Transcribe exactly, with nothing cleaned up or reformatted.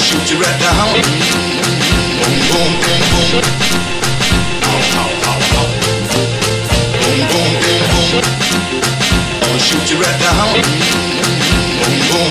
shoot you right down. Boom, boom, boom, boom. Ow, ow, ow, ow. Boom, boom, boom, boom. I'll shoot you right down. Boom, boom.